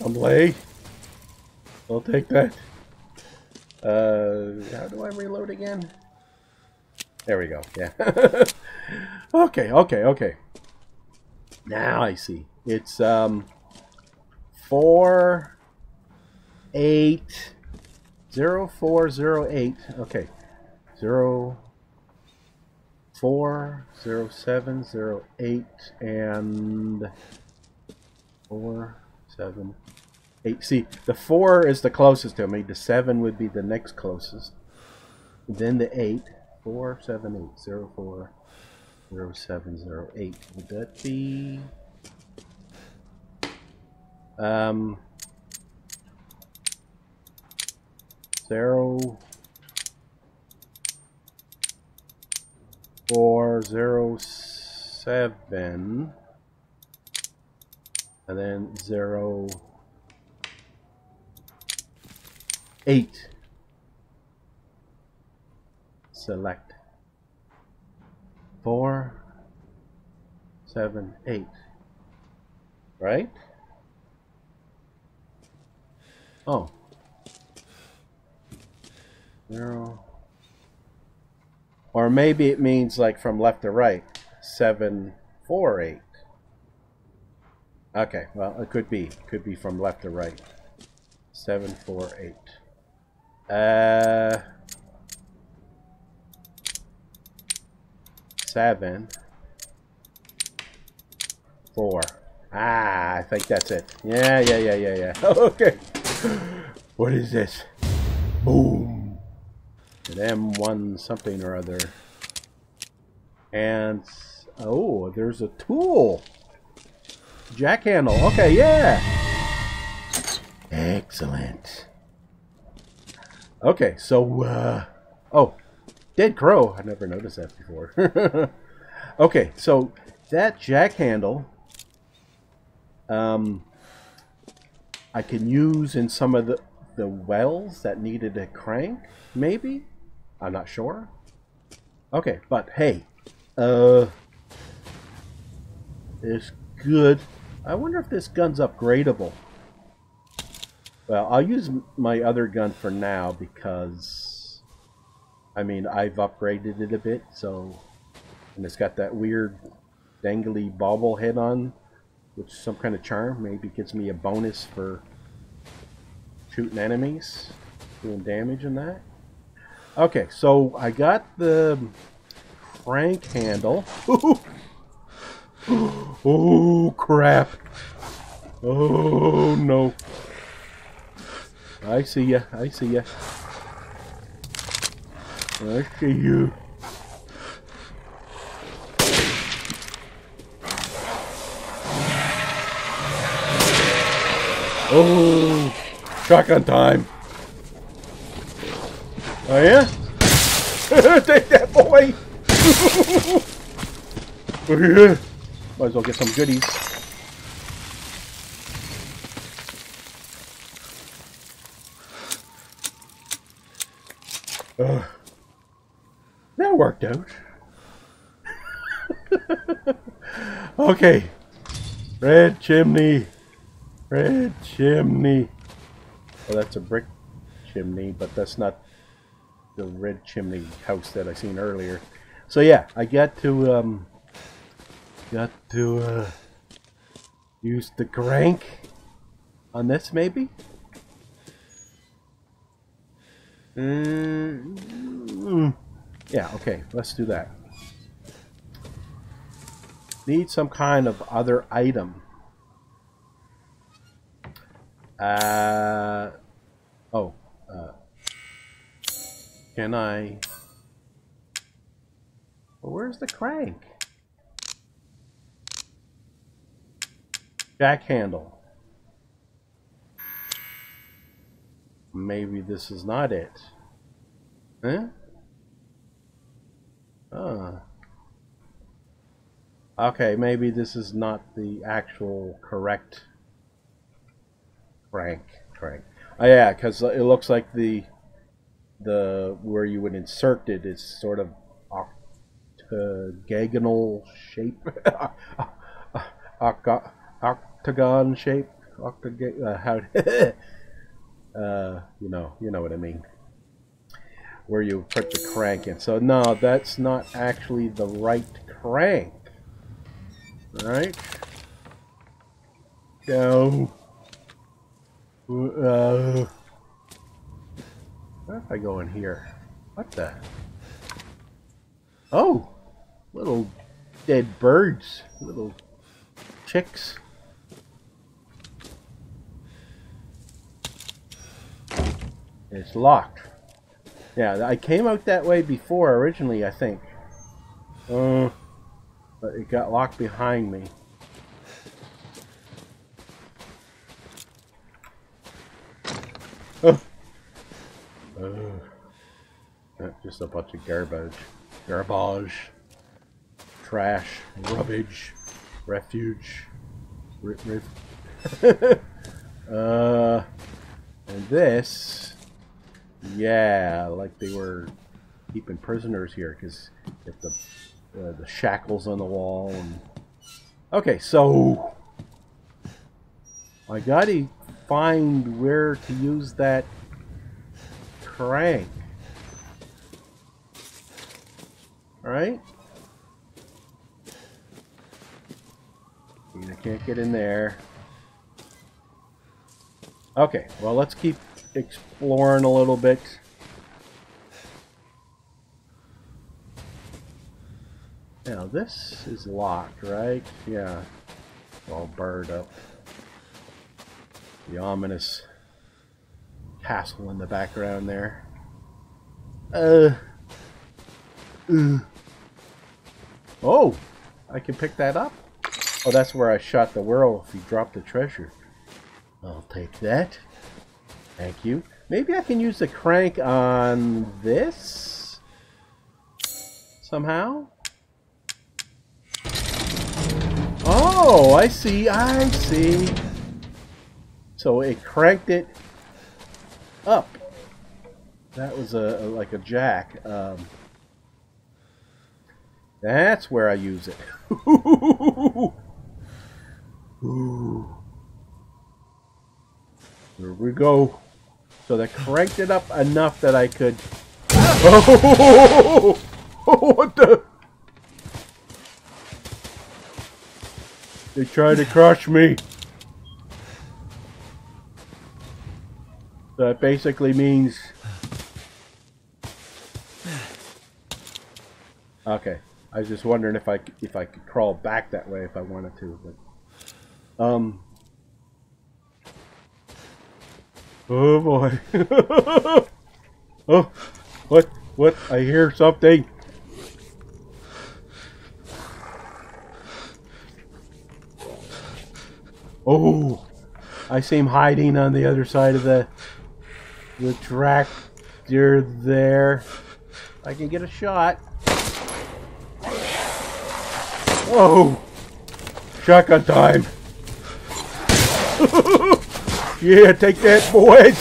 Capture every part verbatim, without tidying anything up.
I'm late. I'll take that. Uh, how do I reload again? There we go. Yeah. okay, okay, okay. Now I see. It's um four eight zero four zero eight. Okay. Zero four zero seven zero eight and four seven eight. See, the four is the closest to me. The seven would be the next closest. Then the eight. Four seven eight zero four zero seven zero eight. Would that be um zero four zero seven and then zero eight. Select four seven eight, right? Oh, zero, or maybe it means like from left to right, seven four eight. Okay, well it could be could be from left to right, seven four eight. Uh. Seven, four. Ah, I think that's it. Yeah, yeah, yeah, yeah, yeah. Okay. What is this? Boom. An M one something or other. And oh, there's a tool. Jack handle. Okay, yeah. Excellent. Okay, so uh oh. Dead crow. I never noticed that before. Okay, so that jack handle um, I can use in some of the, the wells that needed a crank, maybe? I'm not sure. Okay, but hey, uh, it's good. I wonder if this gun's upgradable. Well, I'll use my other gun for now because I mean, I've upgraded it a bit, so... And it's got that weird dangly bobble head on, which is some kind of charm. Maybe gives me a bonus for shooting enemies, doing damage and that. Okay, so I got the crank handle. Oh, crap. Oh, no. I see ya, I see ya. I see you. Oh, shotgun time. Oh yeah? Take that, boy. Oh yeah. Might as well get some goodies. Uh. That worked out. Okay. Red chimney. Red chimney. Well, that's a brick chimney, but that's not the red chimney house that I seen earlier. So yeah, I got to um got to uh use the crank on this maybe. Mm-hmm. Yeah, okay, let's do that. Need some kind of other item. Uh, oh, uh, can I... Well, where's the crank? Jack handle. Maybe this is not it. Huh? Uh. Okay, maybe this is not the actual correct crank. Crank. Oh yeah, because it looks like the the where you would insert it is sort of octagonal shape, octagon shape. lock the gate. Uh, how? uh, you know, you know what I mean. Where you put the crank in. So no, that's not actually the right crank. All right. Go. Uh, what if I go in here? What the? Oh, little dead birds, little chicks. It's locked. Yeah, I came out that way before originally, I think. Uh, but it got locked behind me. Oh. Uh, just a bunch of garbage. Garbage. Trash. Rubbish. Refuge. R uh, and this... Yeah, like they were keeping prisoners here because if the uh, the shackles on the wall. And okay, so I gotta find where to use that crank. All right, I can't get in there. Okay, well let's keep exploring a little bit. Now this is locked, right? Yeah. It's all barred up. The ominous castle in the background there. Uh. uh. Oh! I can pick that up? Oh, that's where I shot the whirl if you drop the treasure. I'll take that. Thank you. Maybe I can use the crank on this? Somehow? Oh, I see, I see. So it cranked it up. That was a, a like a jack. Um, that's where I use it. Ooh. Here we go. So they cranked it up enough that I could... Oh! Oh, what the... They tried to crush me. So that basically means... Okay. I was just wondering if I, if I could crawl back that way if I wanted to. But, um... Oh boy. Oh, what? What? I hear something. Oh, I see him hiding on the other side of the the tractor there. I can get a shot. Oh, shotgun time. Yeah, take that, boys!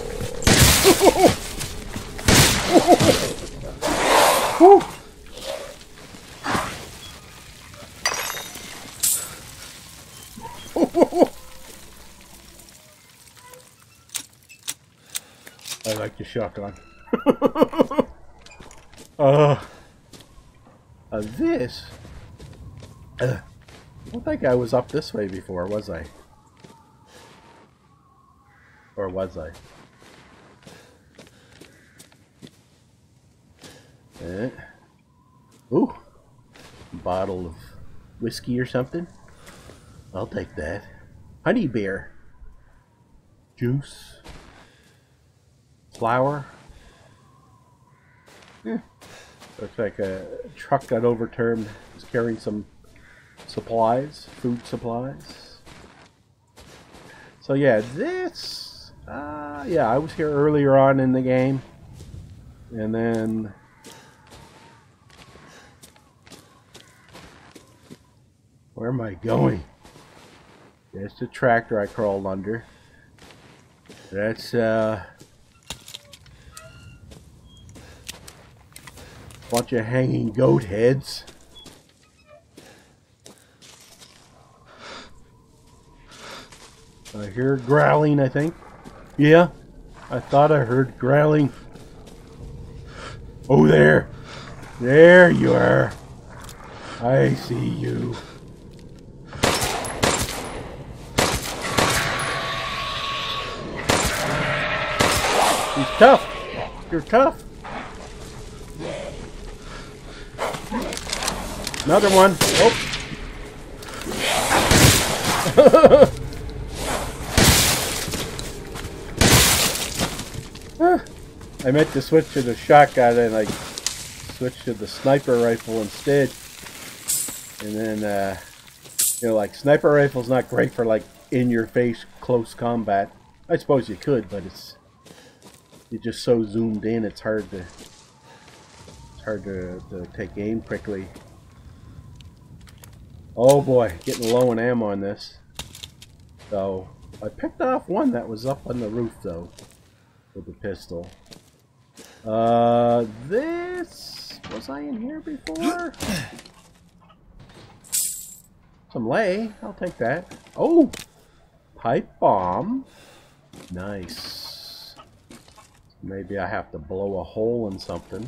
I like the shotgun. uh, uh, this... Uh, I don't think I was up this way before, was I? Or was I? Eh. Ooh. Bottle of whiskey or something. I'll take that. Honey beer. Juice. Flour. Yeah. Looks like a truck got overturned. Was carrying some supplies. Food supplies. So yeah, this... Uh, yeah, I was here earlier on in the game. And then... Where am I going? There's the tractor I crawled under. That's, uh... a bunch of hanging goat heads. I hear growling, I think. Yeah, I thought I heard growling. Oh, there. There you are. I see you. He's tough. You're tough. Another one. Oh. I meant to switch to the shotgun and I switched to the sniper rifle instead. And then, uh, you know, like sniper rifle's not great for like in-your-face close combat. I suppose you could, but it's you're just so zoomed in. It's hard to it's hard to, to take aim quickly. Oh boy, getting low on ammo on this. So I picked off one that was up on the roof though, with the pistol. Uh, this was I in here before? Some lay, I'll take that. Oh, pipe bomb. Nice. Maybe I have to blow a hole in something.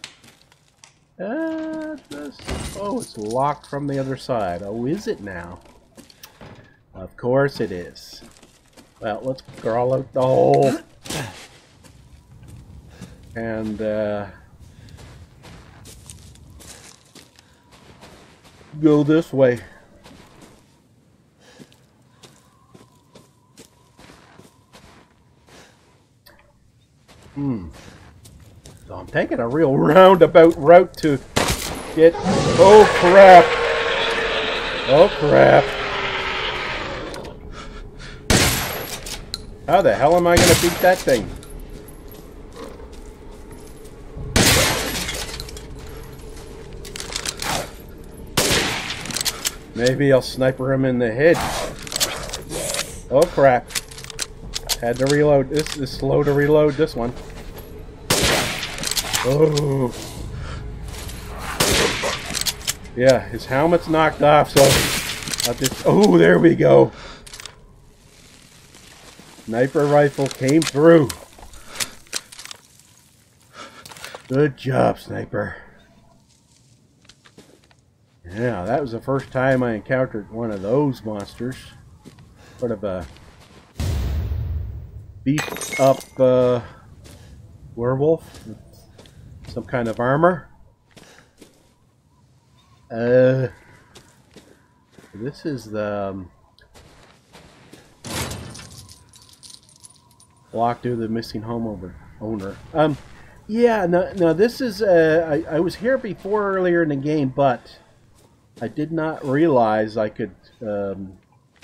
Uh, this, oh, it's locked from the other side. Oh, is it now? Of course it is. Well, let's crawl out the hole. And, uh... go this way. Hmm. So I'm taking a real roundabout route to get... Oh, crap! Oh, crap! How the hell am I going to beat that thing? Maybe I'll sniper him in the head. Oh, crap. Had to reload. This is slow to reload this one. Oh. Yeah, his helmet's knocked off, so I'll just... Oh, there we go. Sniper rifle came through. Good job, sniper. Yeah, that was the first time I encountered one of those monsters. Sort of a beefed up uh, werewolf with some kind of armor. Uh, this is the um, block due to the missing home owner. Um, yeah, no, no. This is. Uh, I, I was here before earlier in the game, but I did not realize I could um,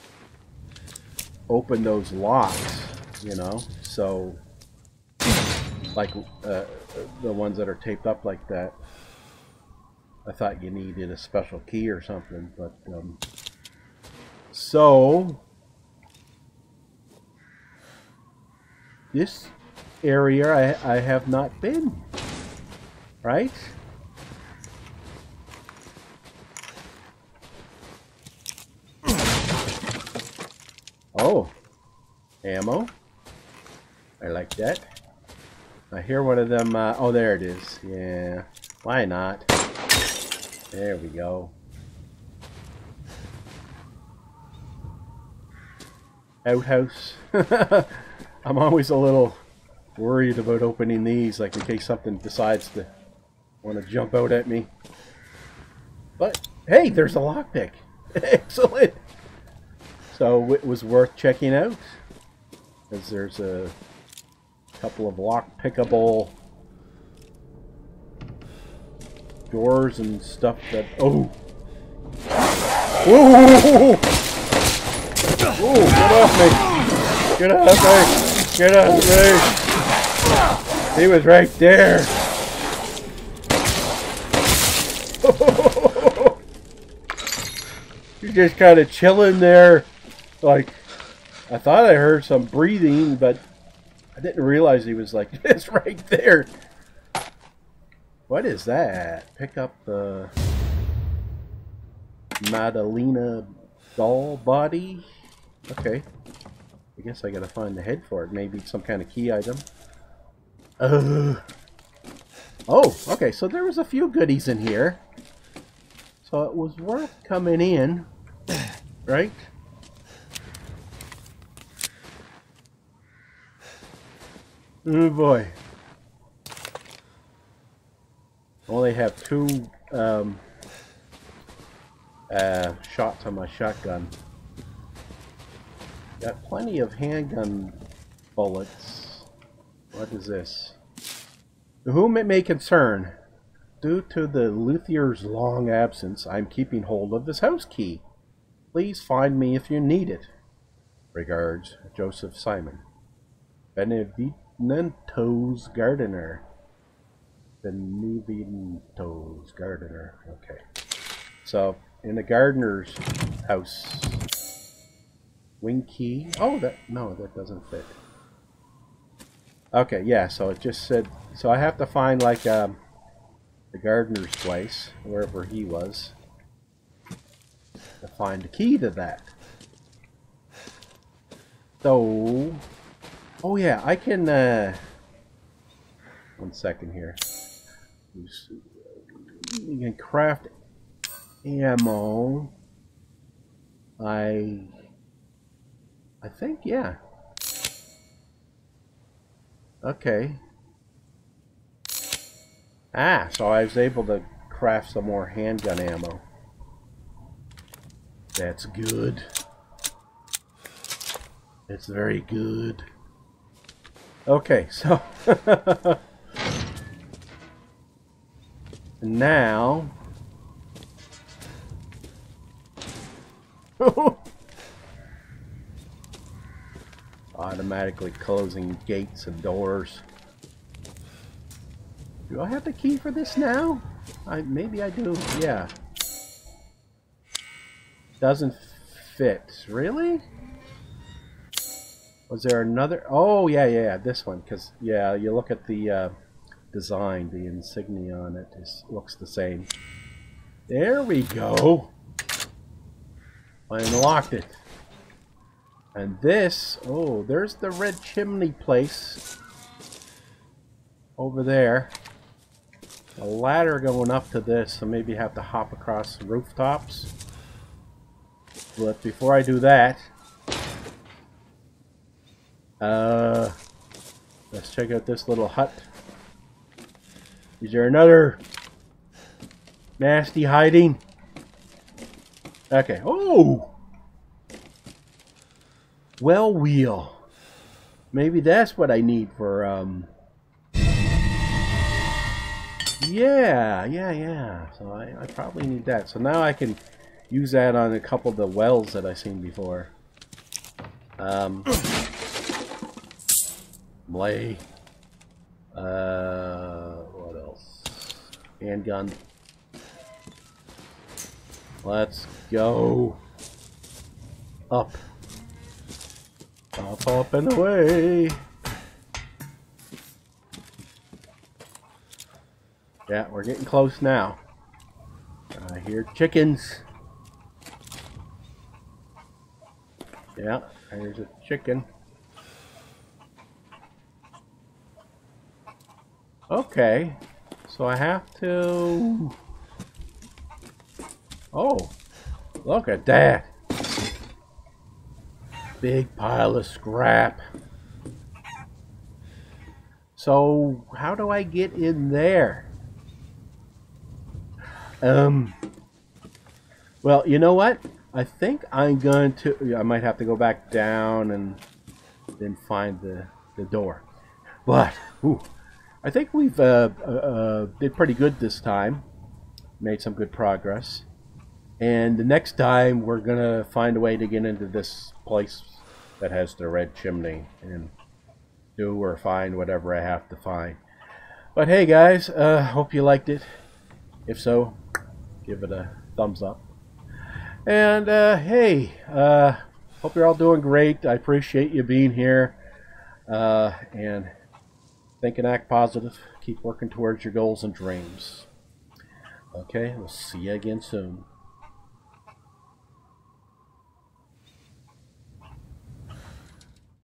open those locks. You know, so like uh, the ones that are taped up like that. I thought you needed a special key or something, but um, so this area I, I have not been, right? Oh, ammo. I like that. I hear one of them. Uh, oh, there it is. Yeah, why not? There we go. Outhouse. I'm always a little worried about opening these, like in case something decides to want to jump out at me. But hey, there's a lockpick. Excellent. So it was worth checking out, because there's a couple of lock-pickable doors and stuff that... Oh! Whoa! Whoa! Get off me! Get off me! Get off me! He was right there! He's just kind of chilling there. Like, I thought I heard some breathing, but I didn't realize he was like this right there. What is that? Pick up the Madalena doll body. Okay. I guess I gotta find the head for it. Maybe some kind of key item. Uh. Oh, okay, so there was a few goodies in here. So it was worth coming in, right? Oh boy. Only have two um, uh, shots on my shotgun. Got plenty of handgun bullets. What is this? To whom it may concern, due to the luthier's long absence, I'm keeping hold of his house key. Please find me if you need it. Regards, Joseph Simon. Benevento's gardener. Benevento's gardener. Okay. So, in the gardener's house. Wing key. Oh, that, no, that doesn't fit. Okay, yeah, so it just said, so I have to find like um, the gardener's place, wherever he was, to find the key to that. So, oh yeah, I can, uh, one second here. You can craft ammo. I, I think, yeah. Okay. Ah, so I was able to craft some more handgun ammo. That's good. It's very good. Okay, so now automatically closing gates and doors. Do I have the key for this now? I maybe I do. Yeah. Doesn't fit. Really? Was there another? Oh yeah, yeah, yeah. This one, because yeah, you look at the uh, design, the insignia on it is looks the same. There we go. I unlocked it. And this, oh, there's the red chimney place over there. A ladder going up to this, so maybe have to hop across the rooftops. But before I do that, uh, let's check out this little hut. Is there another nasty hiding? Okay. Oh! Well wheel. Maybe that's what I need for, um... Yeah, yeah, yeah. So I, I probably need that. So now I can use that on a couple of the wells that I've seen before. Um... Lay. Uh... What else? Handgun. Let's go. Up. Up, up, and away. Yeah, we're getting close now. I hear chickens. Yeah, there's a chicken. Okay, so I have to... Oh, look at that. Big pile of scrap. So, how do I get in there? Um, well, you know what? I think I'm going to... I might have to go back down and then find the, the door. But, ooh, I think we've uh, uh, did pretty good this time. Made some good progress. And the next time, we're going to find a way to get into this place that has the red chimney and do or find whatever I have to find. But hey guys, uh, hope you liked it. If so, give it a thumbs up. And uh, hey, uh, hope you're all doing great. I appreciate you being here. Uh, and think and act positive. Keep working towards your goals and dreams. Okay, we'll see you again soon.